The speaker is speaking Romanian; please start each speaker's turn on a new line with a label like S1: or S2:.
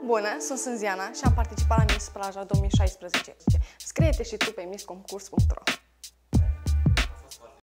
S1: Bună, sunt Sânziana și am participat la Miss Plaja 2016. Scrie-te și tu pe missconcurs.ro.